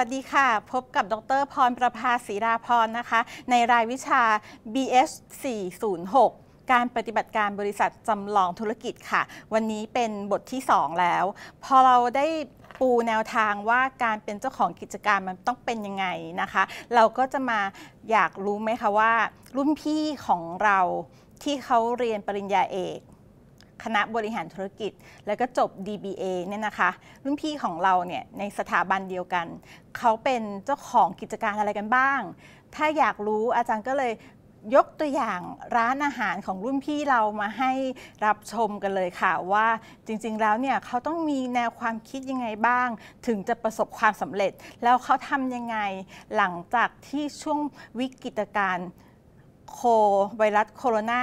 วัสดีค่ะพบกับดร.พรประภาศรีราพรนะคะในรายวิชา BS 406การปฏิบัติการบริษัทจำลองธุรกิจค่ะวันนี้เป็นบทที่2แล้วพอเราได้ปูแนวทางว่าการเป็นเจ้าของกิจการมันต้องเป็นยังไงนะคะเราก็จะมาอยากรู้ไหมคะว่ารุ่นพี่ของเราที่เขาเรียนปริญญาเอกคณะบริหารธุรกิจแล้วก็จบ DBA เนี่ยนะคะรุ่นพี่ของเราเนี่ยในสถาบันเดียวกันเขาเป็นเจ้าของกิจการอะไรกันบ้างถ้าอยากรู้อาจารย์ก็เลยยกตัวอย่างร้านอาหารของรุ่นพี่เรามาให้รับชมกันเลยค่ะว่าจริงๆแล้วเนี่ยเขาต้องมีแนวความคิดยังไงบ้างถึงจะประสบความสำเร็จแล้วเขาทำยังไงหลังจากที่ช่วงวิกฤตการณ์ไวรัสโคโรนา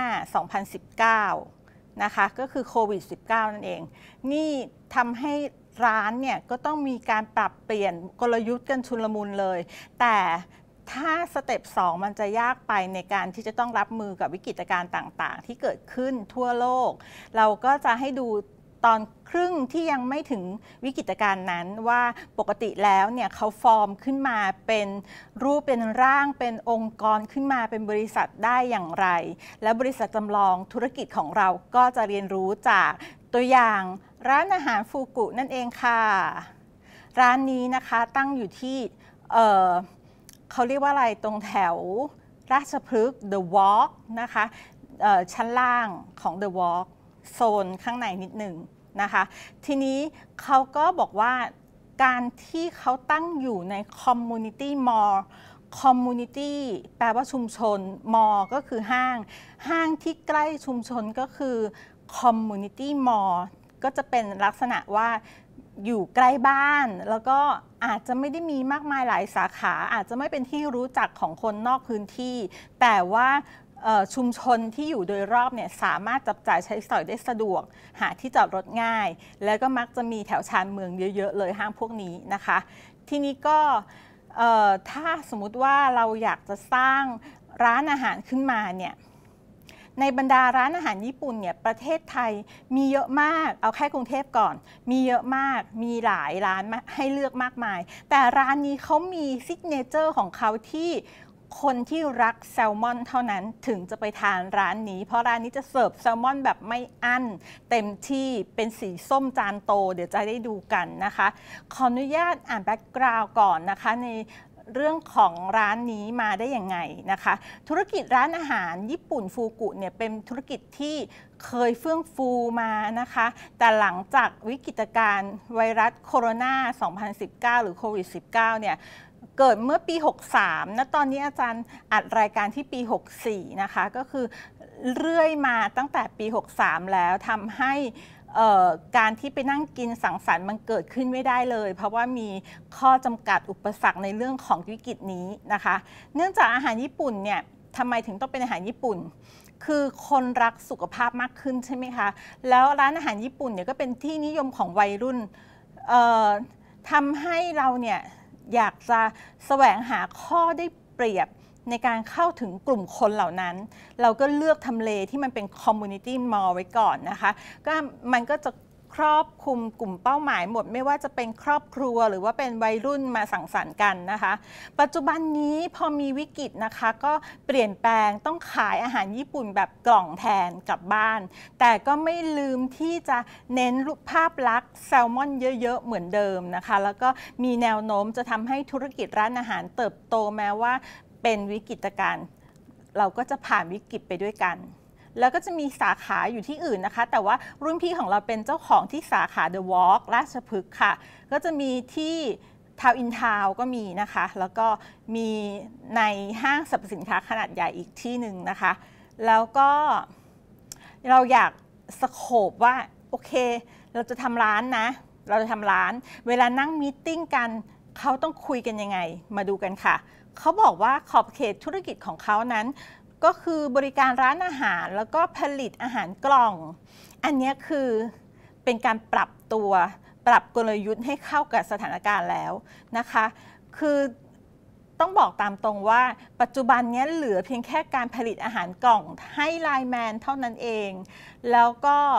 2019นะคะก็คือโควิด -19 นั่นเองนี่ทำให้ร้านเนี่ยก็ต้องมีการปรับเปลี่ยนกลยุทธ์กันชุลมุนเลยแต่ถ้าสเต็ป2มันจะยากไปในการที่จะต้องรับมือกับวิกฤตการณ์ต่างๆที่เกิดขึ้นทั่วโลกเราก็จะให้ดูตอนครึ่งที่ยังไม่ถึงวิกฤตการณ์นั้นว่าปกติแล้วเนี่ยเขาฟอร์มขึ้นมาเป็นรูปเป็นร่างเป็นองค์กรขึ้นมาเป็นบริษัทได้อย่างไรและบริษัทจำลองธุรกิจของเราก็จะเรียนรู้จากตัวอย่างร้านอาหารฟูกุนั่นเองค่ะร้านนี้นะคะตั้งอยู่ที่เขาเรียกว่าอะไรตรงแถวราชพฤกษ์ The Walk นะคะชั้นล่างของ The Walk โซนข้างในนิดหนึ่งนะคะทีนี้เขาก็บอกว่าการที่เขาตั้งอยู่ใน Community Mall Community แปลว่าชุมชน Mall ก็คือห้างที่ใกล้ชุมชนก็คือ Community Mall ก็จะเป็นลักษณะว่าอยู่ใกล้บ้านแล้วก็อาจจะไม่ได้มีมากมายหลายสาขาอาจจะไม่เป็นที่รู้จักของคนนอกพื้นที่แต่ว่าชุมชนที่อยู่โดยรอบเนี่ยสามารถจับจ่ายใช้สอยได้สะดวกหาที่จอดรถง่ายแล้วก็มักจะมีแถวชานเมืองเยอะๆเลยห้างพวกนี้นะคะทีนี้ก็ถ้าสมมุติว่าเราอยากจะสร้างร้านอาหารขึ้นมาเนี่ยในบรรดาร้านอาหารญี่ปุ่นเนี่ยประเทศไทยมีเยอะมากเอาแค่กรุงเทพก่อนมีเยอะมากมีหลายร้านให้เลือกมากมายแต่ร้านนี้เขามีซิกเนเจอร์ของเขาที่คนที่รักแซลมอนเท่านั้นถึงจะไปทานร้านนี้เพราะร้านนี้จะเสิร์ฟแซลมอนแบบไม่อั้นเต็มที่เป็นสีส้มจานโตเดี๋ยวจะได้ดูกันนะคะขออนุญาตอ่านแบ็กกราวด์ก่อนนะคะในเรื่องของร้านนี้มาได้ยังไงนะคะธุรกิจร้านอาหารญี่ปุ่นฟูกุเนี่ยเป็นธุรกิจที่เคยเฟื่องฟูมานะคะแต่หลังจากวิกฤตการณ์ไวรัสโคโรนา 2019 หรือโควิด -19 เนี่ยเกิดเมื่อปี 63 นะตอนนี้อาจารย์อัดรายการที่ปี 64 นะคะก็คือเรื่อยมาตั้งแต่ปี 63 แล้วทำให้การที่ไปนั่งกินสังสรรค์มันเกิดขึ้นไม่ได้เลยเพราะว่ามีข้อจำกัดอุปสรรคในเรื่องของวิกฤตนี้นะคะเนื่องจากอาหารญี่ปุ่นเนี่ยทำไมถึงต้องเป็นอาหารญี่ปุ่นคือคนรักสุขภาพมากขึ้นใช่ไหมคะแล้วร้านอาหารญี่ปุ่นเนี่ยก็เป็นที่นิยมของวัยรุ่นทำให้เราเนี่ยอยากจะแสวงหาข้อได้เปรียบในการเข้าถึงกลุ่มคนเหล่านั้นเราก็เลือกทำเลที่มันเป็น Community Mall ไว้ก่อนนะคะก็มันก็จะครอบคลุมกลุ่มเป้าหมายหมดไม่ว่าจะเป็นครอบครัวหรือว่าเป็นวัยรุ่นมาสังสรรค์กันนะคะปัจจุบันนี้พอมีวิกฤตนะคะก็เปลี่ยนแปลงต้องขายอาหารญี่ปุ่นแบบกล่องแทนกลับบ้านแต่ก็ไม่ลืมที่จะเน้นรูปภาพลักษณ์แซลมอนเยอะๆเหมือนเดิมนะคะแล้วก็มีแนวโน้มจะทำให้ธุรกิจร้านอาหารเติบโตแม้ว่าเป็นวิกฤตการณ์เราก็จะผ่านวิกฤตไปด้วยกันแล้วก็จะมีสาขาอยู่ที่อื่นนะคะแต่ว่ารุ่นพี่ของเราเป็นเจ้าของที่สาขา The Walk ราชพฤกษ์ค่ะก็จะมีที่ทาวน์อินทาวน์ก็มีนะคะแล้วก็มีในห้างสรรพสินค้าขนาดใหญ่อีกที่หนึ่งนะคะแล้วก็เราอยากสโคปว่าโอเคเราจะทำร้านนะเราจะทำร้านเวลานั่งมีตติ้งกันเขาต้องคุยกันยังไงมาดูกันค่ะเขาบอกว่าขอบเขตธุรกิจของเขานั้นก็คือบริการร้านอาหารแล้วก็ผลิตอาหารกล่องอันนี้คือเป็นการปรับตัวปรับกลยุทธ์ให้เข้ากับสถานการณ์แล้วนะคะคือต้องบอกตามตรงว่าปัจจุบันนี้เหลือเพียงแค่การผลิตอาหารกล่องให้ไลน์แมนเท่านั้นเองแล้วก็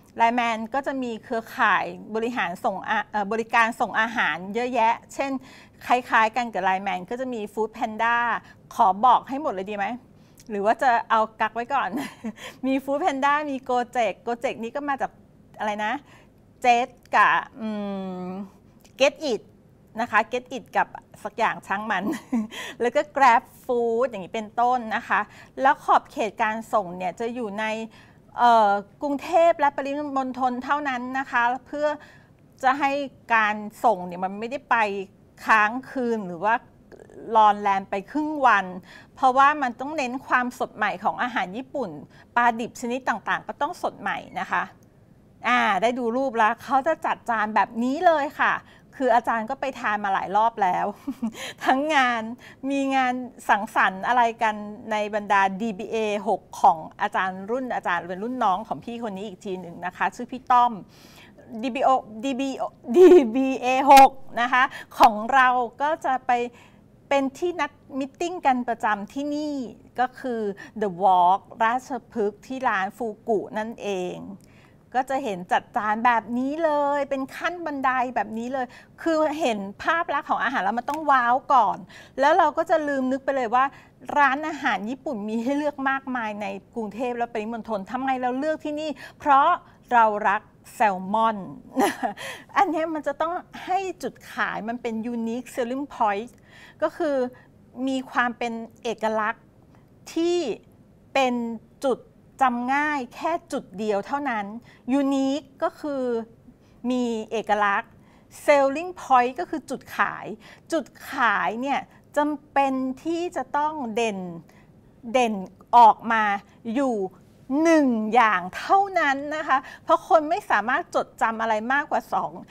ไลน์แมนก็จะมีเครือข่ายบริการส่งอาหารเยอะแยะเช่นคล้ายๆกันกับไลน์แมนก็จะมีฟู้ดแพนด้าขอบอกให้หมดเลยดีไหมหรือว่าจะเอากักไว้ก่อน มีฟู้ดแพนด้ามีโกเจกนี้ก็มาจากอะไรนะเจสกับGet It นะคะ Get It กับสักอย่างช่างมัน แล้วก็ Grab Food อย่างนี้เป็นต้นนะคะแล้วขอบเขตการส่งเนี่ยจะอยู่ในกรุงเทพและปริมณฑลเท่านั้นนะคะเพื่อจะให้การส่งเนี่ยมันไม่ได้ไปค้างคืนหรือว่ารอนแรมไปครึ่งวันเพราะว่ามันต้องเน้นความสดใหม่ของอาหารญี่ปุ่นปลาดิบชนิดต่างๆก็ต้องสดใหม่นะคะได้ดูรูปแล้วเขาจะจัดจานแบบนี้เลยค่ะคืออาจารย์ก็ไปทานมาหลายรอบแล้ว ทั้งงานมีงานสังสรรค์อะไรกันในบรรดา DBA 6 ของอาจารย์เป็นรุ่นน้องของพี่คนนี้อีกทีหนึ่งนะคะชื่อพี่ต้อม DBA 6 นะคะของเราก็จะไปเป็นที่นัดมิทติ้งกันประจำที่นี่ก็คือ The Walk ราชพฤกษ์ที่ร้านฟูกุนั่นเองก็จะเห็นจัดจานแบบนี้เลยเป็นขั้นบันไดแบบนี้เลยคือเห็นภาพลักษณ์ของอาหารแล้วมันต้องว้าวก่อนแล้วเราก็จะลืมนึกไปเลยว่าร้านอาหารญี่ปุ่นมีให้เลือกมากมายในกรุงเทพและปริมณฑลทำไมเราเลือกที่นี่เพราะเรารักแซลมอน อันนี้มันจะต้องให้จุดขายมันเป็น unique selling point ก็คือมีความเป็นเอกลักษณ์ที่เป็นจุดจำง่ายแค่จุดเดียวเท่านั้น unique ก็คือมีเอกลักษณ์ selling point ก็คือจุดขายเนี่ยจำเป็นที่จะต้องเด่นออกมาอยู่1 อย่างเท่านั้นนะคะเพราะคนไม่สามารถจดจำอะไรมากกว่า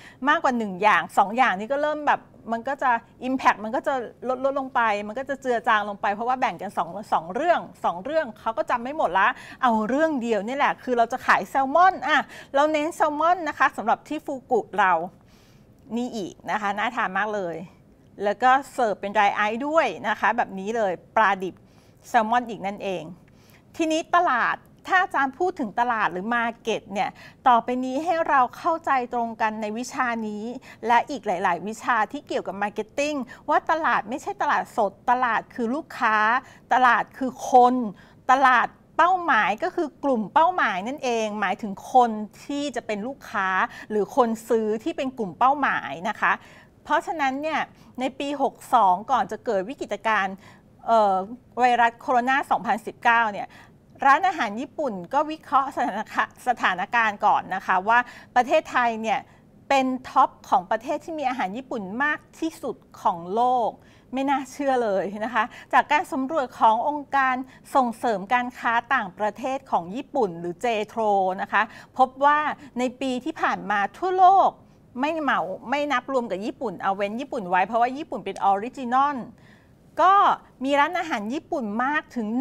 1 อย่าง2 อย่างนี้ก็เริ่มแบบมันก็จะ impact มันก็จะลดลงไปมันก็จะเจือจางลงไปเพราะว่าแบ่งกัน2เรื่องเขาก็จำไม่หมดละเอาเรื่องเดียวนี่แหละคือเราจะขายแซลมอนเราเน้นแซลมอนนะคะสำหรับที่ฟูกุเรานี่อีกนะคะน่าทานมากเลยแล้วก็เสิร์ฟเป็น dry ice ด้วยนะคะแบบนี้เลยปลาดิบแซลมอนอีกนั่นเองทีนี้ตลาดถ้าอาจารย์พูดถึงตลาดหรือมาร์เก็ตเนี่ยต่อไปนี้ให้เราเข้าใจตรงกันในวิชานี้และอีกหลายๆวิชาที่เกี่ยวกับมาร์เก็ตติ้งว่าตลาดไม่ใช่ตลาดสดตลาดคือลูกค้าตลาดคือคนตลาดเป้าหมายก็คือกลุ่มเป้าหมายนั่นเองหมายถึงคนที่จะเป็นลูกค้าหรือคนซื้อที่เป็นกลุ่มเป้าหมายนะคะเพราะฉะนั้นเนี่ยในปี62ก่อนจะเกิดวิกฤตการณ์ไวรัสโคโรนา 2019 เนี่ยร้านอาหารญี่ปุ่นก็วิเคราะห์สถานการณ์ก่อนนะคะว่าประเทศไทยเนี่ยเป็นท็อปของประเทศที่มีอาหารญี่ปุ่นมากที่สุดของโลกไม่น่าเชื่อเลยนะคะจากการสำรวจขององค์การส่งเสริมการค้าต่างประเทศของญี่ปุ่นหรือ JTRO นะคะพบว่าในปีที่ผ่านมาทั่วโลกไม่นับรวมกับญี่ปุ่นเอาเว้นญี่ปุ่นไว้เพราะว่าญี่ปุ่นเป็นออริจินอลก็มีร้านอาหารญี่ปุ่นมากถึง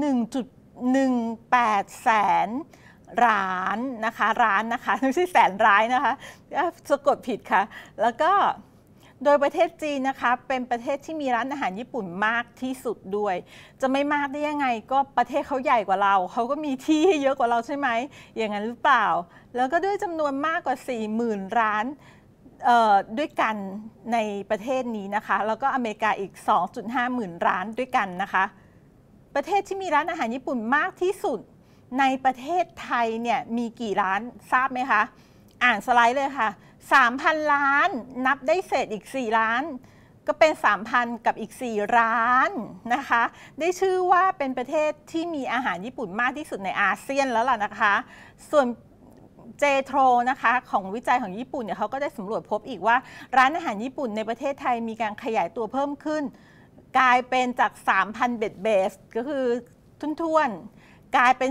1.18 แสนร้านนะคะไม่ใช่แสนร้ายนะคะสะกดผิดค่ะแล้วก็โดยประเทศจีนนะคะเป็นประเทศที่มีร้านอาหารญี่ปุ่นมากที่สุดด้วยจะไม่มากได้ยังไงก็ประเทศเขาใหญ่กว่าเราเขาก็มีที่เยอะกว่าเราใช่ไหมอย่างนั้นหรือเปล่าแล้วก็ด้วยจำนวนมากกว่า 40,000 ร้านด้วยกันในประเทศนี้นะคะแล้วก็อเมริกาอีก 2.5 หมื่นร้านด้วยกันนะคะประเทศที่มีร้านอาหารญี่ปุ่นมากที่สุดในประเทศไทยเนี่ยมีกี่ร้านทราบไหมคะอ่านสไลด์เลยค่ะ 3,000 ล้านนับได้เศษอีก4ล้านก็เป็น 3,000 กับอีก4ร้านนะคะได้ชื่อว่าเป็นประเทศที่มีอาหารญี่ปุ่นมากที่สุดในอาเซียนแล้วล่ะนะคะส่วนJTRO นะคะของวิจัยของญี่ปุ่นเนี่ยเขาก็ได้สำรวจพบอีกว่าร้านอาหารญี่ปุ่นในประเทศไทยมีการขยายตัวเพิ่มขึ้นกลายเป็นจาก 3,000 เบสก็คือทุ่นๆกลายเป็น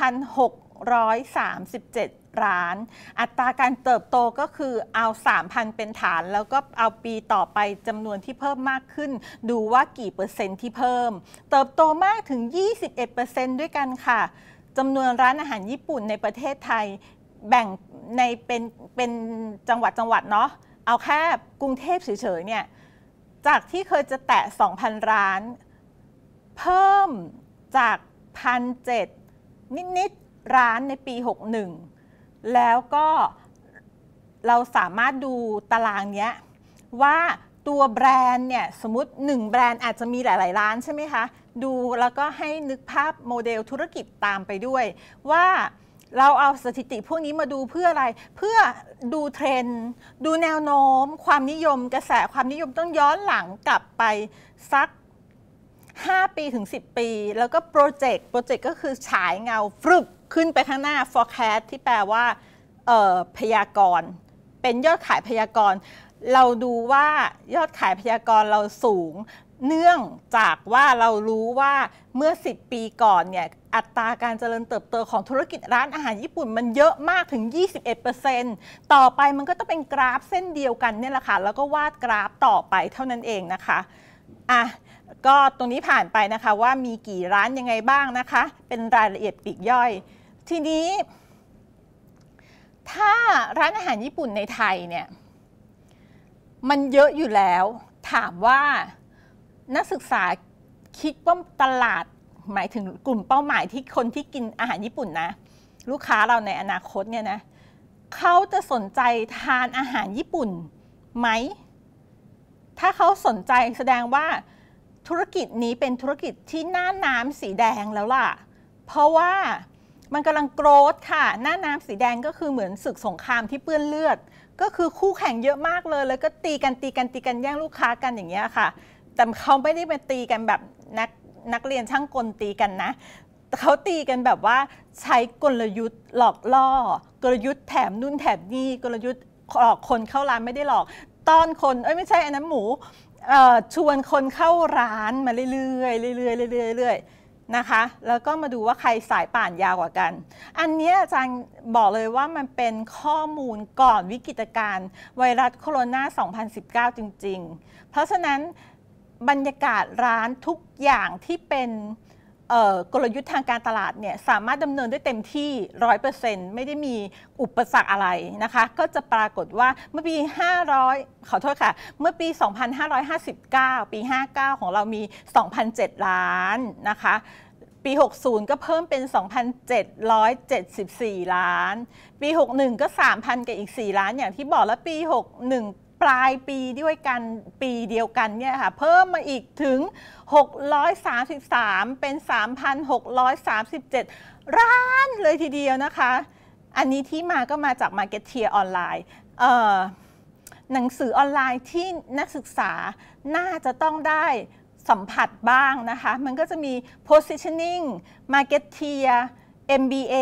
3,637 ร้านอัตราการเติบโตก็คือเอา 3,000 เป็นฐานแล้วก็เอาปีต่อไปจำนวนที่เพิ่มมากขึ้นดูว่ากี่เปอร์เซ็นต์ที่เพิ่มเติบโตมากถึง 21% ด้วยกันค่ะจำนวนร้านอาหารญี่ปุ่นในประเทศไทยแบ่งในเป็นจังหวัดเนาะเอาแค่กรุงเทพเฉยๆเนี่ยจากที่เคยจะแตะ 2,000 ร้านเพิ่มจาก 1,700 นิดๆร้านในปี61 แล้วก็เราสามารถดูตารางเนี้ยว่าตัวแบรนด์เนี่ยสมมติ1แบรนด์อาจจะมีหลายๆร้านใช่ไหมคะดูแล้วก็ให้นึกภาพโมเดลธุรกิจตามไปด้วยว่าเราเอาสถิติพวกนี้มาดูเพื่ออะไรเพื่อดูเทรนด์ดูแนวโน้มความนิยมกระแสความนิยมต้องย้อนหลังกลับไปสัก5 ปีถึง10 ปีแล้วก็โปรเจกต์ก็คือฉายเงาฟรึบขึ้นไปข้างหน้า forecast ที่แปลว่าพยากรณ์เป็นยอดขายพยากรณ์เราดูว่ายอดขายพยากรณ์เราสูงเนื่องจากว่าเรารู้ว่าเมื่อ10 ปีก่อนเนี่ยอัตราการเจริญเติบโตของธุรกิจร้านอาหารญี่ปุ่นมันเยอะมากถึง 21%ต่อไปมันก็ต้องเป็นกราฟเส้นเดียวกันเนี่ยแหละค่ะแล้วก็วาดกราฟต่อไปเท่านั้นเองนะคะก็ตรงนี้ผ่านไปนะคะว่ามีกี่ร้านยังไงบ้างนะคะเป็นรายละเอียดปลีกย่อยทีนี้ถ้าร้านอาหารญี่ปุ่นในไทยเนี่ยมันเยอะอยู่แล้วถามว่านักศึกษาคิดว่าตลาดหมายถึงกลุ่มเป้าหมายที่คนที่กินอาหารญี่ปุ่นนะลูกค้าเราในอนาคตเนี่ยนะเขาจะสนใจทานอาหารญี่ปุ่นไหมถ้าเขาสนใจแสดงว่าธุรกิจนี้เป็นธุรกิจที่หน้าน้ำสีแดงแล้วล่ะเพราะว่ามันกำลังโกรธค่ะหน้าน้ำสีแดงก็คือเหมือนศึกสงครามที่เปื้อนเลือดก็คือคู่แข่งเยอะมากเลยแล้วก็ตีกันแย่งลูกค้ากันอย่างเงี้ยค่ะแต่เขาไม่ได้มาตีกันแบบนักเรียนช่างกลตีกันนะเขาตีกันแบบว่าใช้กลยุทธ์หลอกล่อกลยุทธ์แถมนู่นแถมนี่กลยุทธ์หลอกคนเข้าร้านไม่ได้หลอกต้อนคนไม่ใช่อันนั้นหมูชวนคนเข้าร้านมาเรื่อยๆนะคะแล้วก็มาดูว่าใครสายป่านยาวกว่ากันอันนี้อาจารย์บอกเลยว่ามันเป็นข้อมูลก่อนวิกฤตการณ์ไวรัสโคโรนา 2019 จริงๆเพราะฉะนั้นบรรยากาศร้านทุกอย่างที่เป็นกลยุทธ์ทางการตลาดเนี่ยสามารถดำเนินได้เต็มที่ 100% ไม่ได้มีอุปสรรคอะไรนะคะก็จะปรากฏว่าเมื่อปี500ขอโทษค่ะเมื่อปี 2559 ปี 59 ของเรามี 2,007 ล้านนะคะปี 60 ก็เพิ่มเป็น 2,774 ล้านปี 61 ก็ 3,000 กับอีก 4 ล้านอย่างที่บอกแล้วปี 61ปลายปีด้วยกันปีเดียวกันเนี่ยค่ะเพิ่มมาอีกถึง633เป็น 3,637 ล้านเลยทีเดียวนะคะอันนี้ที่มาก็มาจาก Marketeer ออนไลน์หนังสือออนไลน์ที่นักศึกษาน่าจะต้องได้สัมผัสบ้างนะคะมันก็จะมี Positioning Marketeer MBA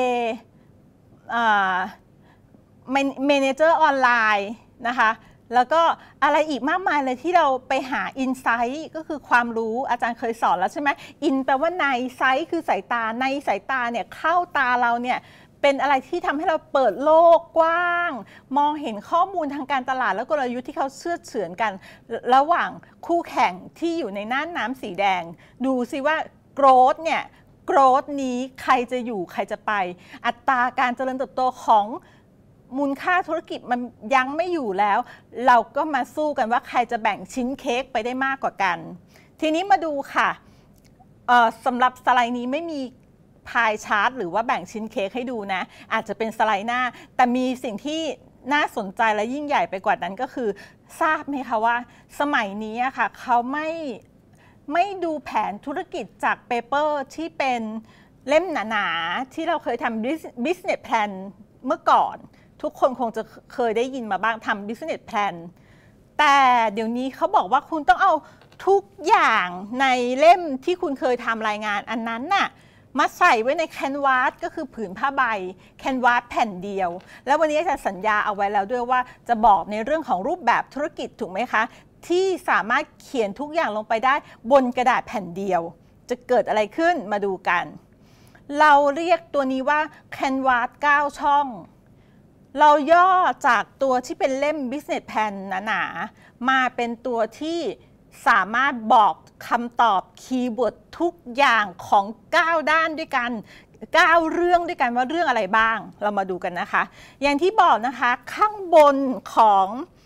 Manager ออนไลน์นะคะแล้วก็อะไรอีกมากมายเลยที่เราไปหา insight ก็คือความรู้อาจารย์เคยสอนแล้วใช่ไหม in แปลว่าใน sight คือสายตาในสายตาเนี่ยเข้าตาเราเนี่ยเป็นอะไรที่ทำให้เราเปิดโลกกว้างมองเห็นข้อมูลทางการตลาดและกลยุทธ์ที่เขาเชื่อเฉือนกันระหว่างคู่แข่งที่อยู่ในน่านน้ำสีแดงดูซิว่า growth เนี่ยgrowth นี้ใครจะอยู่ใครจะไปอัตราการเจริญเติบโตของมูลค่าธุรกิจมันยังไม่อยู่แล้วเราก็มาสู้กันว่าใครจะแบ่งชิ้นเค้กไปได้มากกว่ากันทีนี้มาดูค่ะสำหรับสไลด์นี้ไม่มีพายชาร์ตหรือว่าแบ่งชิ้นเค้กให้ดูนะอาจจะเป็นสไลด์หน้าแต่มีสิ่งที่น่าสนใจและยิ่งใหญ่ไปกว่านั้นก็คือทราบไหมคะว่าสมัยนี้ค่ะเขาไม่ดูแผนธุรกิจจากเปเปอร์ที่เป็นเล่มหนาๆที่เราเคยทำ business plan เมื่อก่อนทุกคนคงจะเคยได้ยินมาบ้างทำ business plan แต่เดี๋ยวนี้เขาบอกว่าคุณต้องเอาทุกอย่างในเล่มที่คุณเคยทำรายงานอันนั้นน่ะมาใส่ไว้ในแคนวาสก็คือผืนผ้าใบแคนวาสแผ่นเดียวแล้ววันนี้จะสัญญาเอาไว้แล้วด้วยว่าจะบอกในเรื่องของรูปแบบธุรกิจถูกไหมคะที่สามารถเขียนทุกอย่างลงไปได้บนกระดาษแผ่นเดียวจะเกิดอะไรขึ้นมาดูกันเราเรียกตัวนี้ว่าแคนวาส9 ช่องเราย่อจากตัวที่เป็นเล่ม business plan หนาๆมาเป็นตัวที่สามารถบอกคำตอบคีย์เวิร์ดทุกอย่างของ9 ด้านด้วยกัน9 เรื่องด้วยกันว่าเรื่องอะไรบ้างเรามาดูกันนะคะอย่างที่บอกนะคะข้างบนของ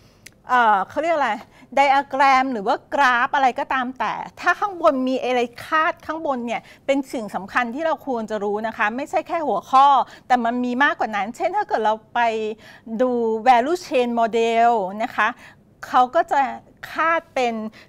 เขาเรียกอะไรไดอะแกรมหรือว่ากราฟอะไรก็ตามแต่ถ้าข้างบนมีอะไรคาดข้างบนเนี่ยเป็นสิ่งสำคัญที่เราควรจะรู้นะคะไม่ใช่แค่หัวข้อแต่มันมีมากกว่านั้นเช่นถ้าเกิดเราไปดู value chain model นะคะเขาก็จะคาดเป็น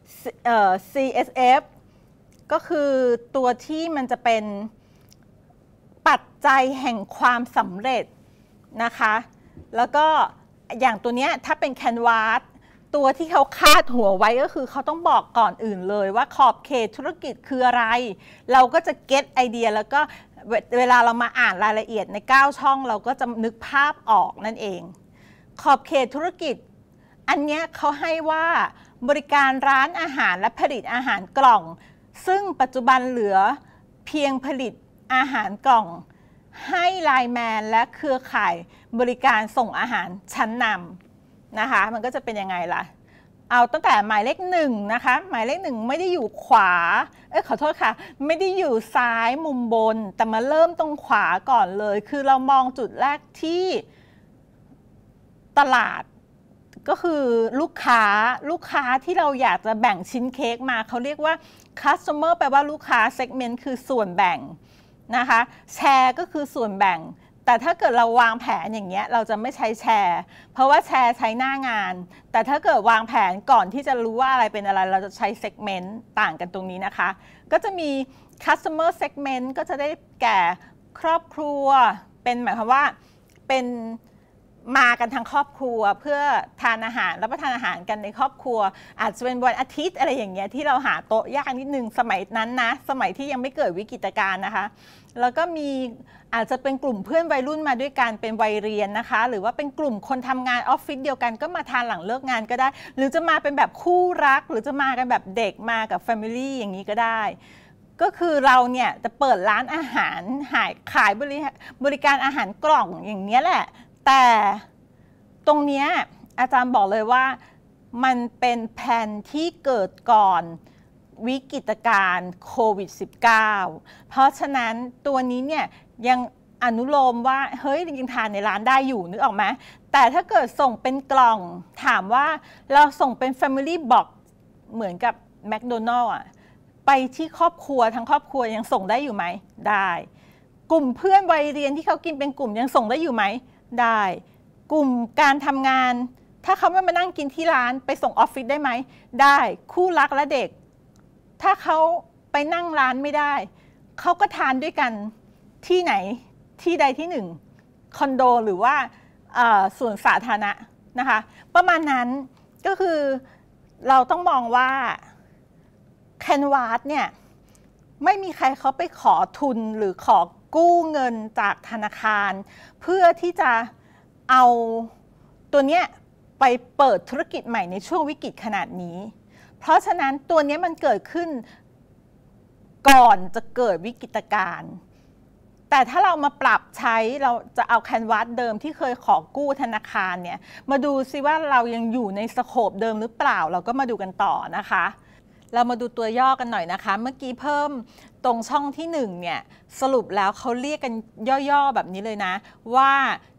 CSF ก็คือตัวที่มันจะเป็นปัจจัยแห่งความสำเร็จนะคะแล้วก็อย่างตัวนี้ถ้าเป็น Canvas ตัวที่เขาคาดหัวไว้ก็คือเขาต้องบอกก่อนอื่นเลยว่าขอบเขตธุรกิจคืออะไรเราก็จะเก็ตไอเดียแล้วก็เวลาเรามาอ่านรายละเอียดใน9ช่องเราก็จะนึกภาพออกนั่นเองขอบเขตธุรกิจอันนี้เขาให้ว่าบริการร้านอาหารและผลิตอาหารกล่องซึ่งปัจจุบันเหลือเพียงผลิตอาหารกล่องให้ไลน์แมนและเครือข่ายบริการส่งอาหารชั้นนำนะคะมันก็จะเป็นยังไงล่ะเอาตั้งแต่หมายเลข1นะคะหมายเลข1ไม่ได้อยู่ขวาขอโทษค่ะไม่ได้อยู่ซ้ายมุมบนแต่มาเริ่มตรงขวาก่อนเลยคือเรามองจุดแรกที่ตลาดก็คือลูกค้าที่เราอยากจะแบ่งชิ้นเค้กมาเขาเรียกว่า customer แปลว่าลูกค้า segment คือส่วนแบ่งนะคะแชร์ก็คือส่วนแบ่งแต่ถ้าเกิดเราวางแผนอย่างเงี้ยเราจะไม่ใช้แชร์เพราะว่าแชร์ใช้หน้างานแต่ถ้าเกิดวางแผนก่อนที่จะรู้ว่าอะไรเป็นอะไรเราจะใช้ segment ต่างกันตรงนี้นะคะก็จะมี customer segment ก็จะได้แก่ครอบครัวเป็นหมายความว่าเป็นมากันทั้งครอบครัวเพื่อทานอาหารรับประทานอาหารกันในครอบครัวอาจจะเป็นวันอาทิตย์อะไรอย่างเงี้ยที่เราหาโต๊ะยากนิดนึงสมัยนั้นนะสมัยที่ยังไม่เกิดวิกฤตการณ์นะคะแล้วก็มีอาจจะเป็นกลุ่มเพื่อนวัยรุ่นมาด้วยกันเป็นวัยเรียนนะคะหรือว่าเป็นกลุ่มคนทำงานออฟฟิศเดียวกันก็มาทานหลังเลิกงานก็ได้หรือจะมาเป็นแบบคู่รักหรือจะมากันแบบเด็กมากับแฟมิลี่อย่างนี้ก็ได้ก็คือเราเนี่ยจะเปิดร้านอาหารขายบริการอาหารกล่องอย่างนี้แหละแต่ตรงนี้อาจารย์บอกเลยว่ามันเป็นแผนที่เกิดก่อนวิกฤตการณ์โควิด -19 เพราะฉะนั้นตัวนี้เนี่ยยังอนุโลมว่าเฮ้ยยังทานในร้านได้อยู่นึกออกไหมแต่ถ้าเกิดส่งเป็นกล่องถามว่าเราส่งเป็น Family Box เหมือนกับแมคโดนัลล์ไปที่ครอบครัวทั้งครอบครัวยังส่งได้อยู่ไหมได้กลุ่มเพื่อนวัยเรียนที่เขากินเป็นกลุ่มยังส่งได้อยู่ไหมได้กลุ่มการทำงานถ้าเขาไม่มานั่งกินที่ร้านไปส่งออฟฟิศได้ไหมได้คู่รักและเด็กถ้าเขาไปนั่งร้านไม่ได้เขาก็ทานด้วยกันที่ไหนที่ใดที่หนึ่งคอนโดหรือว่าสวนสาธารณะนะคะประมาณนั้นก็คือเราต้องมองว่าแคนวาสเนี่ยไม่มีใครเขาไปขอทุนหรือขอกู้เงินจากธนาคารเพื่อที่จะเอาตัวเนี้ยไปเปิดธุรกิจใหม่ในช่วงวิกฤตขนาดนี้เพราะฉะนั้นตัวนี้มันเกิดขึ้นก่อนจะเกิดวิกฤตการณ์แต่ถ้าเรามาปรับใช้เราจะเอาแคนวาสเดิมที่เคยขอกู้ธนาคารเนี่ยมาดูซิว่าเรายังอยู่ในสโคปเดิมหรือเปล่าเราก็มาดูกันต่อนะคะเรามาดูตัวย่อกันหน่อยนะคะเมื่อกี้เพิ่มตรงช่องที่1เนี่ยสรุปแล้วเขาเรียกกันย่อๆแบบนี้เลยนะว่า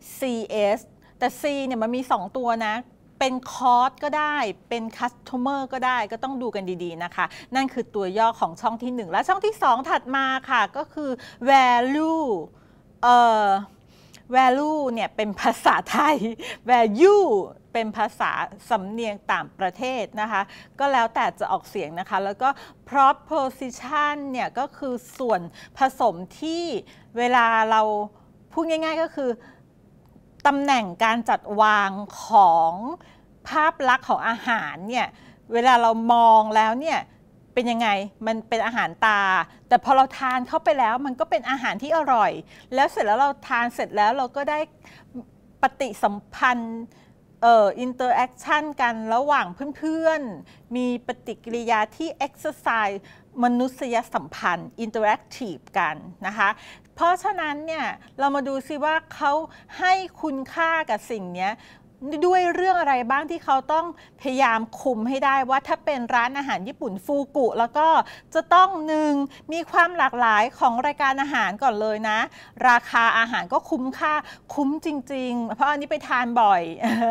CS แต่ C เนี่ยมันมี2ตัวนะเป็นคอร์สก็ได้เป็น customer ก็ได้ก็ต้องดูกันดีๆนะคะนั่นคือตัวย่อของช่องที่1และช่องที่2ถัดมาค่ะก็คือ value value เนี่ยเป็นภาษาไทย value เป็นภาษาสำเนียงต่างประเทศนะคะก็แล้วแต่จะออกเสียงนะคะแล้วก็ proposition เนี่ยก็คือส่วนผสมที่เวลาเราพูดง่ายๆก็คือตำแหน่งการจัดวางของภาพลักษณ์ของอาหารเนี่ยเวลาเรามองแล้วเนี่ยเป็นยังไงมันเป็นอาหารตาแต่พอเราทานเข้าไปแล้วมันก็เป็นอาหารที่อร่อยแล้วเสร็จแล้วเราทานเสร็จแล้วเราก็ได้ปฏิสัมพันธ์อินเตอร์แอคชั่นกันระหว่างเพื่อนๆมีปฏิกิริยาที่ exercise มนุษยสัมพันธ์ interactive กันนะคะเพราะฉะนั้นเนี่ยเรามาดูซิว่าเขาให้คุณค่ากับสิ่งนี้ด้วยเรื่องอะไรบ้างที่เขาต้องพยายามคุมให้ได้ว่าถ้าเป็นร้านอาหารญี่ปุ่นฟูกุแล้วก็จะต้อง1มีความหลากหลายของรายการอาหารก่อนเลยนะราคาอาหารก็คุ้มค่าคุ้มจริงๆเพราะอันนี้ไปทานบ่อย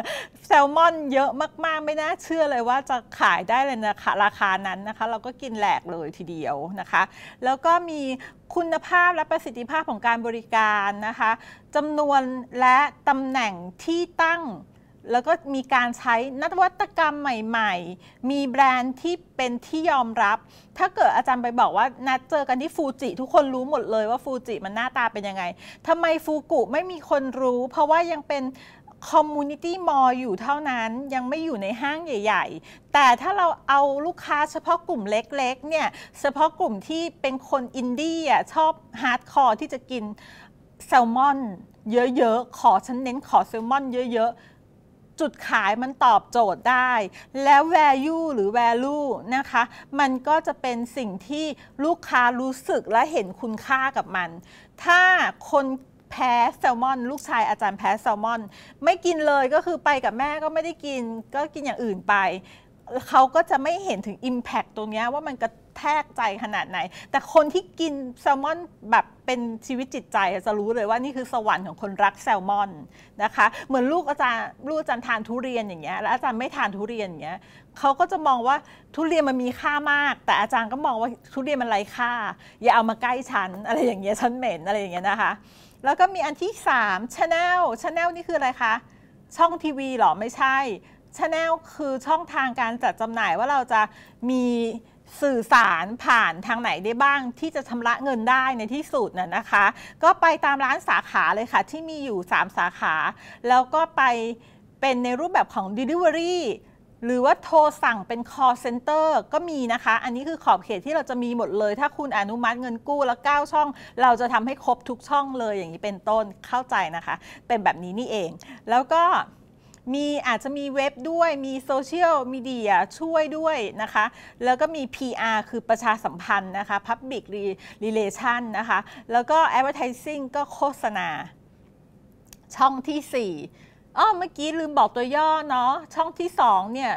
แซลมอนเยอะมากๆไม่น่าเชื่อเลยว่าจะขายได้เลยนะคะราคานั้นนะคะเราก็กินแหลกเลยทีเดียวนะคะแล้วก็มีคุณภาพและประสิทธิภาพของการบริการนะคะจำนวนและตำแหน่งที่ตั้งแล้วก็มีการใช้นวัตกรรมใหม่ๆมีแบรนด์ที่เป็นที่ยอมรับถ้าเกิดอาจารย์ไปบอกว่านัดเจอกันที่ฟูจิทุกคนรู้หมดเลยว่าฟูจิมันหน้าตาเป็นยังไงทำไมฟูกุไม่มีคนรู้เพราะว่ายังเป็นคอมมูนิตี้มอลล์อยู่เท่านั้นยังไม่อยู่ในห้างใหญ่ๆแต่ถ้าเราเอาลูกค้าเฉพาะกลุ่มเล็กๆเนี่ยเฉพาะกลุ่มที่เป็นคนอินดี้ชอบฮาร์ดคอร์ที่จะกินแซลมอนเยอะๆฉันเน้นขอแซลมอนเยอะๆจุดขายมันตอบโจทย์ได้แล้ว value หรือ value นะคะมันก็จะเป็นสิ่งที่ลูกค้ารู้สึกและเห็นคุณค่ากับมันถ้าคนแพ้แซลมอนลูกชายอาจารย์แพ้แซลมอนไม่กินเลยก็คือไปกับแม่ก็ไม่ได้กินก็กินอย่างอื่นไปเขาก็จะไม่เห็นถึง Impact ตรงนี้ว่ามันกระแทกใจขนาดไหนแต่คนที่กินแซลมอนแบบเป็นชีวิตจิตใจจะรู้เลยว่านี่คือสวรรค์ของคนรักแซลมอนนะคะเหมือนลูกอาจารย์ทานทุเรียนอย่างเงี้ยแล้วอาจารย์ไม่ทานทุเรียนอย่างเงี้ยเขาก็จะมองว่าทุเรียนมันมีค่ามากแต่อาจารย์ก็มองว่าทุเรียนมันไร้ค่าอย่าเอามาใกล้ฉันอะไรอย่างเงี้ยฉันเหม็นอะไรอย่างเงี้ยนะคะแล้วก็มีอันที่3 Channel นี่คืออะไรคะช่องทีวีหรอไม่ใช่ Channel คือช่องทางการจัดจำหน่ายว่าเราจะมีสื่อสารผ่านทางไหนได้บ้างที่จะชำระเงินได้ในที่สุดนะคะก็ไปตามร้านสาขาเลยค่ะที่มีอยู่3สาขาแล้วก็ไปเป็นในรูปแบบของ Delivery หรือว่าโทรสั่งเป็น call center ก็มีนะคะอันนี้คือขอบเขตที่เราจะมีหมดเลยถ้าคุณอนุมัติเงินกู้แล้ว9ช่องเราจะทำให้ครบทุกช่องเลยอย่างนี้เป็นต้นเข้าใจนะคะเป็นแบบนี้นี่เองแล้วก็อาจจะมีเว็บด้วยมีโซเชียลมีเดียช่วยด้วยนะคะแล้วก็มี PR คือประชาสัมพันธ์นะคะ Public Relation นะคะแล้วก็ Advertising ก็โฆษณาช่องที่4เมื่อกี้ลืมบอกตัวย่อเนาะช่องที่2เนี่ย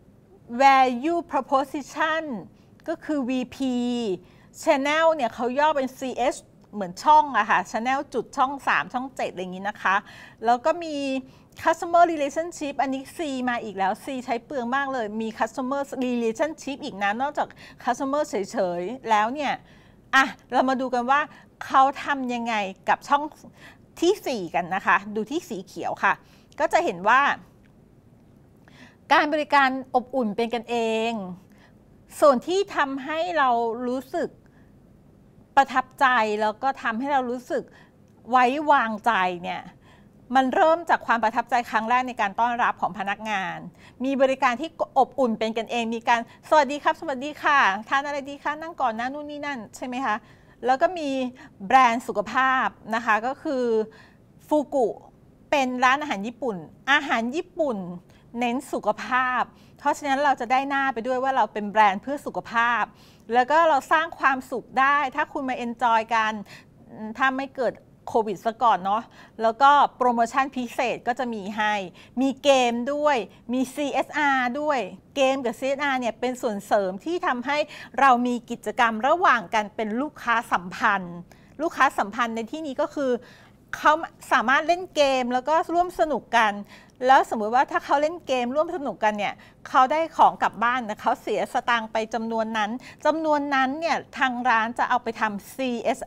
Value Proposition ก็คือ VP Channel เนี่ยเขาย่อเป็น CH เหมือนช่องอะค่ะ Channel จุดช่อง3ช่อง7อะไรอย่างนี้นะคะแล้วก็มี Customer Relationship อันนี้ C มาอีกแล้ว C ใช้เปลืองมากเลยมี Customer Relationship อีกนะนอกจาก Customer เฉยๆแล้วเนี่ยเรามาดูกันว่าเขาทำยังไงกับช่องที่4กันนะคะดูที่สีเขียวค่ะก็จะเห็นว่าการบริการอบอุ่นเป็นกันเองส่วนที่ทำให้เรารู้สึกประทับใจแล้วก็ทำให้เรารู้สึกไว้วางใจเนี่ยมันเริ่มจากความประทับใจครั้งแรกในการต้อนรับของพนักงานมีบริการที่อบอุ่นเป็นกันเองมีการสวัสดีครับสวัสดีค่ะทานอะไรดีคะนั่งก่อนนะนู่นนี่นั่นใช่ไหมคะแล้วก็มีแบรนด์สุขภาพนะคะก็คือฟูกุเป็นร้านอาหารญี่ปุ่นเน้นสุขภาพเพราะฉะนั้นเราจะได้หน้าไปด้วยว่าเราเป็นแบรนด์เพื่อสุขภาพแล้วก็เราสร้างความสุขได้ถ้าคุณมาเอนจอยกันถ้าไม่เกิดโควิดซะก่อนเนาะแล้วก็โปรโมชั่นพิเศษก็จะมีให้มีเกมด้วยมี CSR ด้วยเกมกับ CSR เนี่ยเป็นส่วนเสริมที่ทำให้เรามีกิจกรรมระหว่างกันเป็นลูกค้าสัมพันธ์ในที่นี้ก็คือเขาสามารถเล่นเกมแล้วก็ร่วมสนุกกันแล้วสมมุติว่าถ้าเขาเล่นเกมร่วมสนุกกันเนี่ยเขาได้ของกลับบ้านนะเขาเสียสตางค์ไปจำนวนนั้นเนี่ยทางร้านจะเอาไปทำ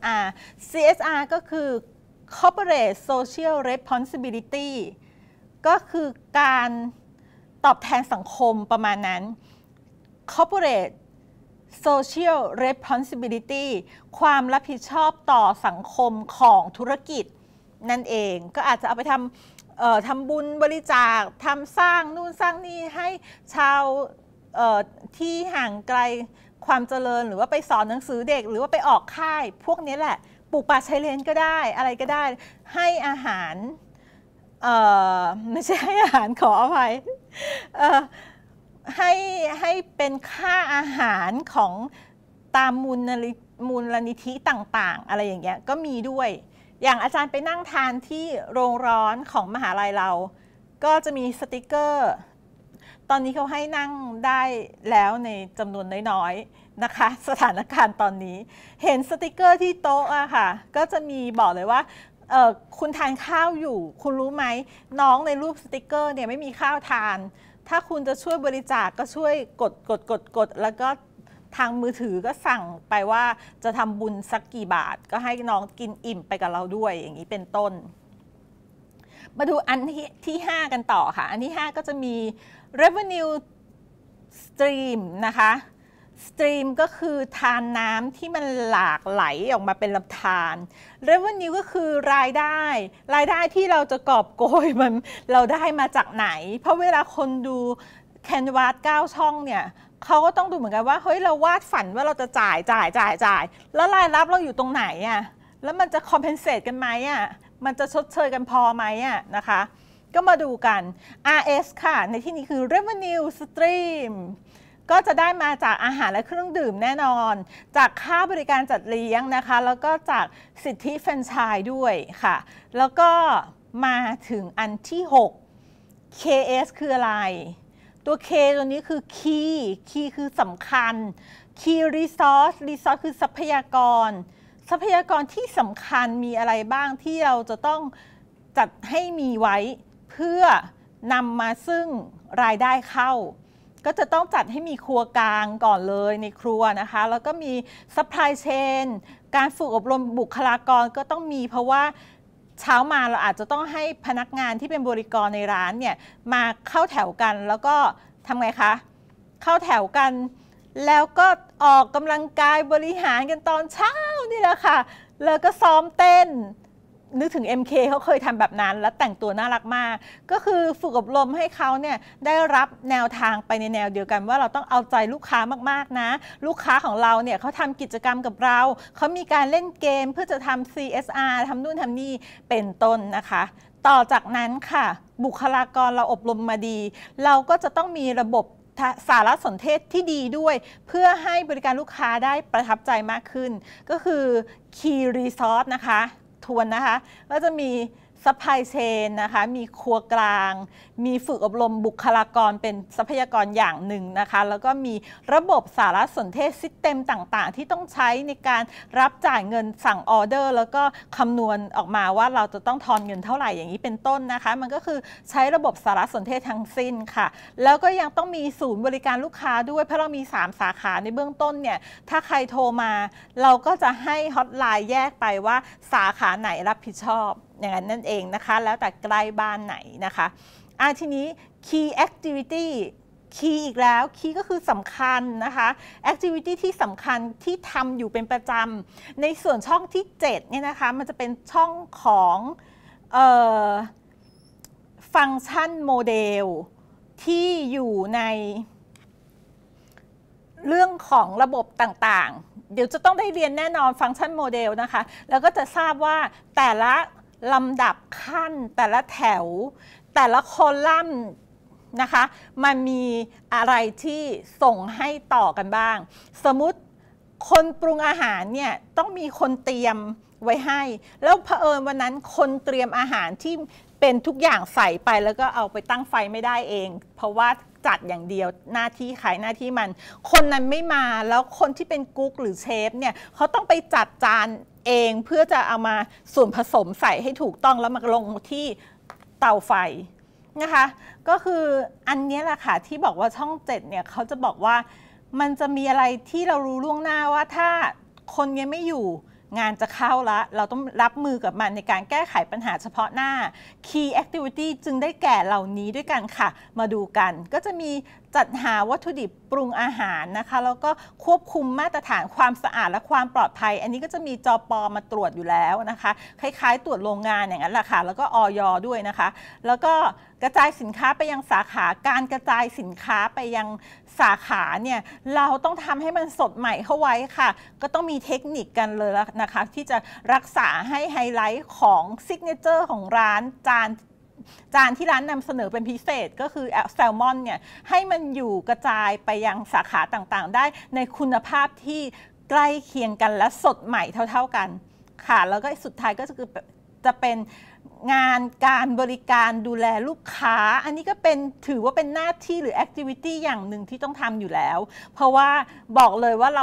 CSR ก็คือ Corporate Social Responsibility ก็คือการตอบแทนสังคมประมาณนั้น Corporate Social Responsibility ความรับผิดชอบต่อสังคมของธุรกิจนั่นเองก็อาจจะเอาไปทำบุญบริจาคทำสร้างนู่นสร้างนี่ให้ชาวที่ห่างไกลความเจริญหรือว่าไปสอนหนังสือเด็กหรือว่าไปออกค่ายพวกนี้แหละปลูกป่าชายเลนก็ได้อะไรก็ได้ให้อาหารไม่ใช่ให้อาหารขออภัยให้เป็นค่าอาหารของตามมูลนิธิต่างๆอะไรอย่างเงี้ยก็มีด้วยอย่างอาจารย์ไปนั่งทานที่โรงร้อนของมหาลัยเราก็จะมีสติกเกอร์ตอนนี้เขาให้นั่งได้แล้วในจำนวนน้อยๆนะคะสถานการณ์ตอนนี้เห็นสติกเกอร์ที่โต๊ะอะค่ะก็จะมีบอกเลยว่าคุณทานข้าวอยู่คุณรู้ไหมน้องในรูปสติกเกอร์เนี่ยไม่มีข้าวทานถ้าคุณจะช่วยบริจาคก็ช่วยกดแล้วก็ทางมือถือก็สั่งไปว่าจะทำบุญสักกี่บาทก็ให้น้องกินอิ่มไปกับเราด้วยอย่างนี้เป็นต้นมาดูอันที่5กันต่อค่ะอันที่5ก็จะมี revenue stream นะคะสตรีมก็คือทานน้ำที่มันหลากไหลออกมาเป็นลำธาร revenue ก็คือรายได้ที่เราจะกอบโกยมันเราได้มาจากไหนเพราะเวลาคนดูแคนวาส9ช่องเนี่ยเขาก็ต้องดูเหมือนกันว่าเฮ้ยเราวาดฝันว่าเราจะจ่ายแล้วรายรับเราอยู่ตรงไหนอ่ะแล้วมันจะคอมเพนเซตกันไหมอ่ะมันจะชดเชยกันพอไหมอ่ะนะคะก็มาดูกัน RS ค่ะในที่นี้คือ revenue streamก็จะได้มาจากอาหารและเครื่องดื่มแน่นอนจากค่าบริการจัดเลี้ยงนะคะแล้วก็จากสิทธิแฟรนไชส์ด้วยค่ะแล้วก็มาถึงอันที่6 KS คืออะไรตัว K ตัวนี้คือ Key คือสำคัญ Key Resource คือทรัพยากรที่สำคัญมีอะไรบ้างที่เราจะต้องจัดให้มีไว้เพื่อนำมาซึ่งรายได้เข้าก็จะต้องจัดให้มีครัวกลางก่อนเลยในครัวนะคะแล้วก็มี supply chain การฝึกอบรมบุคลากรก็ต้องมีเพราะว่าเช้ามาเราอาจจะต้องให้พนักงานที่เป็นบริกรในร้านเนี่ยมาเข้าแถวกันแล้วก็ทำไงคะเข้าแถวกันแล้วก็ออกกำลังกายบริหารกันตอนเช้านี่แหละค่ะแล้วก็ซ้อมเต้นนึกถึง MK เขาเคยทำแบบนั้นและแต่งตัวน่ารักมากก็คือฝึกอบรมให้เขาเนี่ยได้รับแนวทางไปในแนวเดียวกันว่าเราต้องเอาใจลูกค้ามากๆนะลูกค้าของเราเนี่ยเขาทำกิจกรรมกับเราเขามีการเล่นเกมเพื่อจะทำ CSR ทำนู่นทำนี่เป็นต้นนะคะต่อจากนั้นค่ะบุคลากรเราอบรมมาดีเราก็จะต้องมีระบบสารสนเทศที่ดีด้วยเพื่อให้บริการลูกค้าได้ประทับใจมากขึ้นก็คือ Key Resource นะคะทวนนะคะก็จะมี Supply Chain นะคะมีครัวกลางมีฝึกอบรมบุคลากรเป็นทรัพยากรอย่างหนึ่งนะคะแล้วก็มีระบบสารสนเทศซิสเต็มต่างๆที่ต้องใช้ในการรับจ่ายเงินสั่งออเดอร์แล้วก็คำนวณออกมาว่าเราจะต้องทอนเงินเท่าไหร่อย่างนี้เป็นต้นนะคะมันก็คือใช้ระบบสารสนเทศทั้งสิ้นค่ะแล้วก็ยังต้องมีศูนย์บริการลูกค้าด้วยเพราะเรามี3สาขาในเบื้องต้นเนี่ยถ้าใครโทรมาเราก็จะให้ฮอตไลน์แยกไปว่าสาขาไหนรับผิดชอบอย่างนั้นนั่นเองนะคะแล้วแต่ใกล้บ้านไหนนะคะทีนี้ Key Activity Key อีกแล้ว Key ก็คือสำคัญนะคะ Activity ที่สำคัญที่ทำอยู่เป็นประจำในส่วนช่องที่7เนี่ยนะคะมันจะเป็นช่องของฟังก์ชันโมเดลที่อยู่ในเรื่องของระบบต่างๆเดี๋ยวจะต้องได้เรียนแน่นอนฟังก์ชันโมเดลนะคะแล้วก็จะทราบว่าแต่ละลำดับขั้นแต่ละแถวแต่ละคอลัมน์นะคะมันมีอะไรที่ส่งให้ต่อกันบ้างสมมุติคนปรุงอาหารเนี่ยต้องมีคนเตรียมไว้ให้แล้วเผอิญวันนั้นคนเตรียมอาหารที่เป็นทุกอย่างใส่ไปแล้วก็เอาไปตั้งไฟไม่ได้เองเพราะว่าจัดอย่างเดียวหน้าที่ใครหน้าที่มันคนนั้นไม่มาแล้วคนที่เป็นกุ๊กหรือเชฟเนี่ยเขาต้องไปจัดจานเองเพื่อจะเอามาส่วนผสมใส่ให้ถูกต้องแล้วมาลงที่เตาไฟนะคะก็คืออันนี้แหละค่ะที่บอกว่าช่อง7เนี่ยเขาจะบอกว่ามันจะมีอะไรที่เรารู้ล่วงหน้าว่าถ้าคนนี้ไม่อยู่งานจะเข้าละเราต้องรับมือกับมันในการแก้ไขปัญหาเฉพาะหน้า Key Activity จึงได้แก่เหล่านี้ด้วยกันค่ะมาดูกันก็จะมีจัดหาวัตถุดิบปรุงอาหารนะคะแล้วก็ควบคุมมาตรฐานความสะอาดและความปลอดภัยอันนี้ก็จะมีจป.มาตรวจอยู่แล้วนะคะคล้ายๆตรวจโรงงานอย่างนั้นแหละค่ะแล้วก็อย.ด้วยนะคะแล้วก็กระจายสินค้าไปยังสาขาการกระจายสินค้าไปยังสาขาเนี่ยเราต้องทำให้มันสดใหม่เข้าไว้ค่ะก็ต้องมีเทคนิคกันเลยนะคะที่จะรักษาให้ไฮไลท์ของซิกเนเจอร์ของร้านจานที่ร้านนำเสนอเป็นพิเศษก็คือแซลมอนเนี่ยให้มันอยู่กระจายไปยังสาขาต่างๆได้ในคุณภาพที่ใกล้เคียงกันและสดใหม่เท่าๆกันค่ะแล้วก็สุดท้ายก็คือจะเป็นงานการบริการดูแลลูกค้าอันนี้ก็เป็นถือว่าเป็นหน้าที่หรือแอคทิวิตี้อย่างหนึ่งที่ต้องทำอยู่แล้วเพราะว่าบอกเลยว่าเรา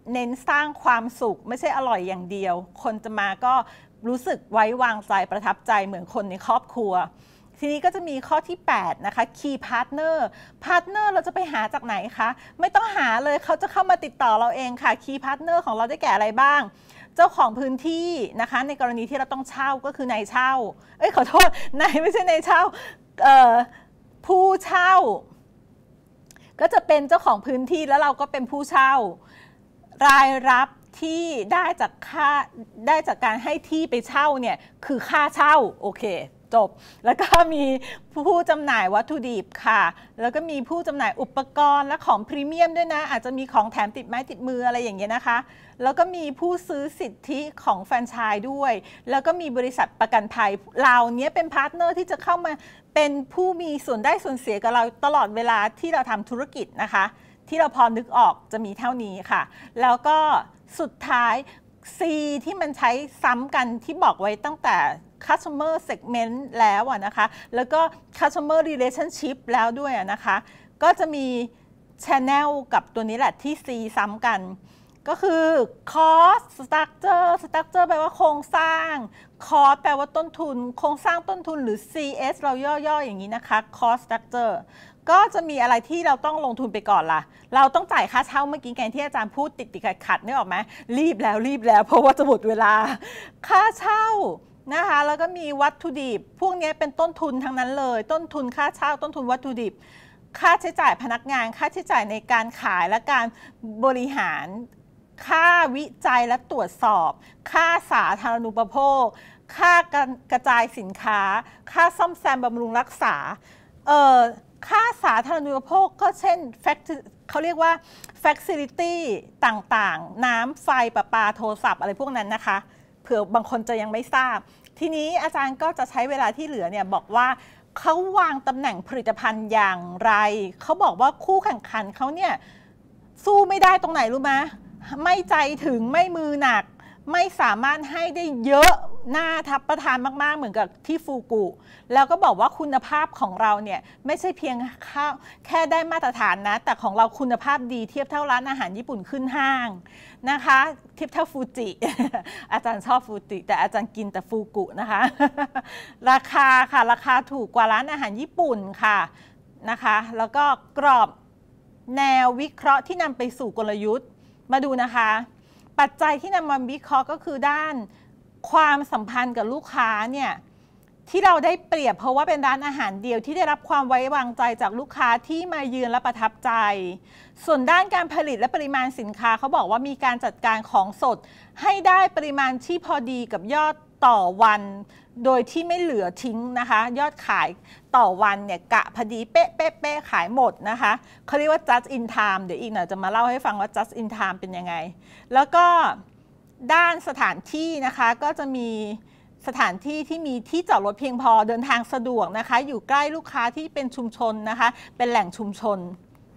เน้นสร้างความสุขไม่ใช่อร่อยอย่างเดียว คนจะมาก็รู้สึกไว้วางใจประทับใจเหมือนคนในครอบครัวทีนี้ก็จะมีข้อที่8นะคะ Key Partner เราจะไปหาจากไหนคะไม่ต้องหาเลยเขาจะเข้ามาติดต่อเราเองค่ะ Key Partner ของเราได้แก่อะไรบ้างเจ้าของพื้นที่นะคะในกรณีที่เราต้องเช่าก็คือนายเช่าขอโทษนายไม่ใช่นายเช่าผู้เช่าก็จะเป็นเจ้าของพื้นที่แล้วเราก็เป็นผู้เช่ารายรับที่ได้จากการให้ที่ไปเช่าเนี่ยคือค่าเช่าโอเคจบแล้วก็มีผู้จำหน่ายวัตถุดิบค่ะแล้วก็มีผู้จำหน่ายอุปกรณ์และของพรีเมียมด้วยนะอาจจะมีของแถมติดไม้ติดมืออะไรอย่างเงี้ยนะคะแล้วก็มีผู้ซื้อสิทธิของแฟรนไชส์ด้วยแล้วก็มีบริษัทประกันภัยเหล่านี้เป็นพาร์ทเนอร์ที่จะเข้ามาเป็นผู้มีส่วนได้ส่วนเสียกับเราตลอดเวลาที่เราทำธุรกิจนะคะที่เราพอนึกออกจะมีเท่านี้ค่ะแล้วก็สุดท้าย C ที่มันใช้ซ้ำกันที่บอกไว้ตั้งแต่ Customer Segment แล้วนะคะแล้วก็ Customer Relationship แล้วด้วยนะคะก็จะมี Channel กับตัวนี้แหละที่ C ซ้ำกันก็คือ Cost Structure แปลว่าโครงสร้าง Cost แปลว่าต้นทุนโครงสร้างต้นทุนหรือ CS เราย่อๆ อย่างนี้นะคะ Cost Structureก็จะมีอะไรที่เราต้องลงทุนไปก่อนล่ะเราต้องจ่ายค่าเช่าเมื่อกี้ไงที่อาจารย์พูดติดขัดนึกออกไหมรีบแล้วเพราะว่าจะหมดเวลาค่าเช่านะคะแล้วก็มีวัตถุดิบพวกนี้เป็นต้นทุนทั้งนั้นเลยต้นทุนค่าเช่าต้นทุนวัตถุดิบค่าใช้จ่ายพนักงานค่าใช้จ่ายในการขายและการบริหารค่าวิจัยและตรวจสอบค่าสาธารณูปโภคค่ากระจายสินค้าค่าซ่อมแซมบำรุงรักษาค่าสาธารณูปโภคก็เช่นเขาเรียกว่า facility ต่างๆน้ำไฟประปาโทรศัพท์อะไรพวกนั้นนะคะเผื่อบางคนจะยังไม่ทราบทีนี้อาจารย์ก็จะใช้เวลาที่เหลือเนี่ยบอกว่าเขาวางตำแหน่งผลิตภัณฑ์อย่างไรเขาบอกว่าคู่แข่งขันเขาเนี่ยสู้ไม่ได้ตรงไหนรู้ไหมไม่ใจถึงไม่มือหนักไม่สามารถให้ได้เยอะน่าทับประทานมากๆเหมือนกับที่ฟูกุแล้วก็บอกว่าคุณภาพของเราเนี่ยไม่ใช่เพียงแค่ได้มาตรฐานนะแต่ของเราคุณภาพดีเทียบเท่าร้านอาหารญี่ปุ่นขึ้นห้างนะคะเทียบเท่าฟูจิ อาจารย์ชอบฟูจิแต่อาจารย์กินแต่ฟูกุนะคะราคาค่ะราคาถูกกว่าร้านอาหารญี่ปุ่นค่ะนะคะแล้วก็กรอบแนววิเคราะห์ที่นำไปสู่กลยุทธ์มาดูนะคะปัจจัยที่นำมาวิเคราะห์ก็คือด้านความสัมพันธ์กับลูกค้าเนี่ยที่เราได้เปรียบเพราะว่าเป็นร้านอาหารเดียวที่ได้รับความไว้วางใจจากลูกค้าที่มาเยือนและประทับใจส่วนด้านการผลิตและปริมาณสินค้าเขาบอกว่ามีการจัดการของสดให้ได้ปริมาณที่พอดีกับยอดต่อวันโดยที่ไม่เหลือทิ้งนะคะยอดขายต่อวันเนี่ยกะพอดีเป๊ะขายหมดนะคะเขาเรียกว่า just in time เดี๋ยวอีกหน่อยจะมาเล่าให้ฟังว่า just in time เป็นยังไงแล้วก็ด้านสถานที่นะคะก็จะมีสถานที่ที่มีที่จอดรถเพียงพอเดินทางสะดวกนะคะอยู่ใกล้ลูกค้าที่เป็นชุมชนนะคะเป็นแหล่งชุมชน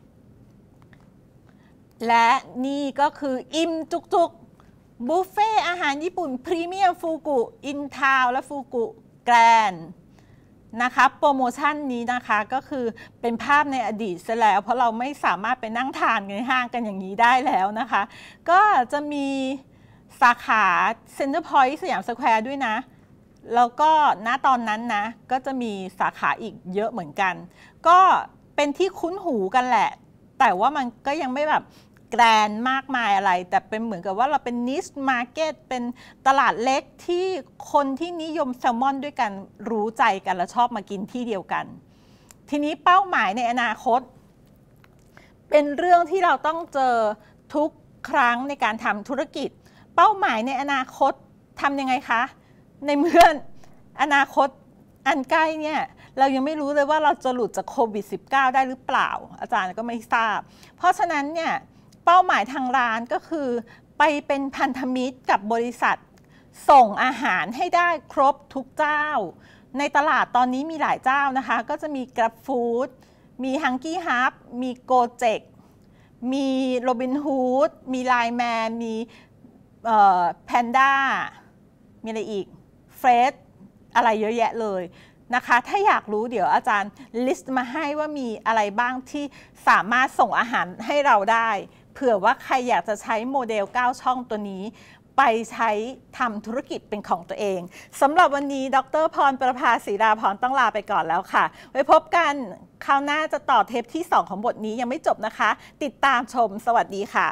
และนี่ก็คืออิ่มจุกบุฟเฟ่อาหารญี่ปุ่นพรีเมียมฟูกุอินทาวและฟูกุแกรนด์นะคะโปรโมชั่นนี้นะคะก็คือเป็นภาพในอดีตซะแล้วเพราะเราไม่สามารถไปนั่งทานในห้างกันอย่างนี้ได้แล้วนะคะก็จะมีสาขาเซ็นเตอร์พอยต์สยามสแควร์ด้วยนะแล้วก็ณตอนนั้นนะก็จะมีสาขาอีกเยอะเหมือนกันก็เป็นที่คุ้นหูกันแหละแต่ว่ามันก็ยังไม่แบบแกรนด์มากมายอะไรแต่เป็นเหมือนกับว่าเราเป็นนิชมาร์เก็ตเป็นตลาดเล็กที่คนที่นิยมแซลมอนด้วยกันรู้ใจกันและชอบมากินที่เดียวกันทีนี้เป้าหมายในอนาคตเป็นเรื่องที่เราต้องเจอทุกครั้งในการทำธุรกิจเป้าหมายในอนาคตทำยังไงคะในเมื่ออนาคตอันใกล้เนี่ยเรายังไม่รู้เลยว่าเราจะหลุดจากโควิด -19 ได้หรือเปล่าอาจารย์ก็ไม่ทราบเพราะฉะนั้นเนี่ยเป้าหมายทางร้านก็คือไปเป็นพันธมิตรกับบริษัทส่งอาหารให้ได้ครบทุกเจ้าในตลาดตอนนี้มีหลายเจ้านะคะก็จะมี Grab Food มี Hungry Hub มี Gojek มี Robinhood มี Line Man มีPanda มีอะไรอีกเฟรชอะไรเยอะแยะเลยนะคะถ้าอยากรู้เดี๋ยวอาจารย์ลิสต์มาให้ว่ามีอะไรบ้างที่สามารถส่งอาหารให้เราได้เเผื่อว่าใครอยากจะใช้โมเดล9ช่องตัวนี้ไปใช้ทำธุรกิจเป็นของตัวเองสำหรับวันนี้ดร.พรประภาศรีดาพรต้องลาไปก่อนแล้วค่ะไว้พบกันคราวหน้าจะต่อเทปที่2ของบทนี้ยังไม่จบนะคะติดตามชมสวัสดีค่ะ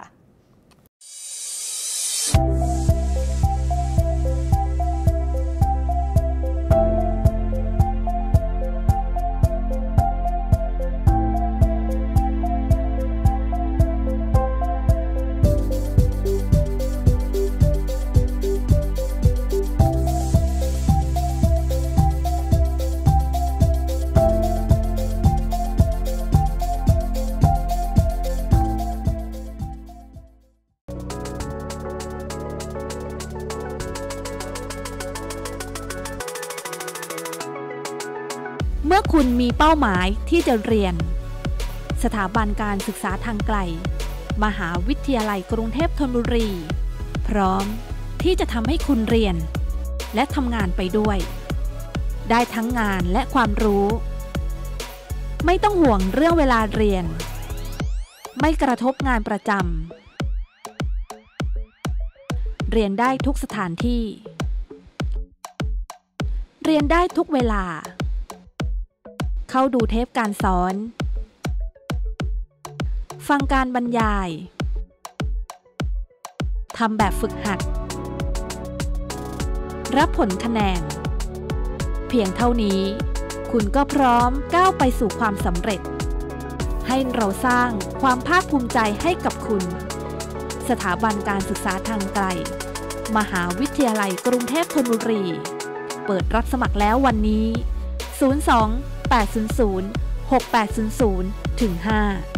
เมื่อคุณมีเป้าหมายที่จะเรียนสถาบันการศึกษาทางไกลมหาวิทยาลัยกรุงเทพธนบุรีพร้อมที่จะทำให้คุณเรียนและทำงานไปด้วยได้ทั้งงานและความรู้ไม่ต้องห่วงเรื่องเวลาเรียนไม่กระทบงานประจำเรียนได้ทุกสถานที่เรียนได้ทุกเวลาเข้าดูเทปการสอนฟังการบรรยายทำแบบฝึกหัดรับผลคะแนนเพียงเท่านี้คุณก็พร้อมก้าวไปสู่ความสำเร็จให้เราสร้างความภาคภูมิใจให้กับคุณสถาบันการศึกษาทางไกลมหาวิทยาลัยกรุงเทพธนบุรีเปิดรับสมัครแล้ววันนี้02 800 6800 5